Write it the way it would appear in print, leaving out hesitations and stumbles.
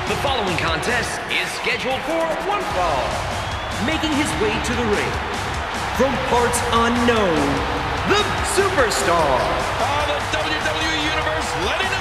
The following contest is scheduled for one fall. Making his way to the ring, from parts unknown, the Superstar. The WWE Universe letting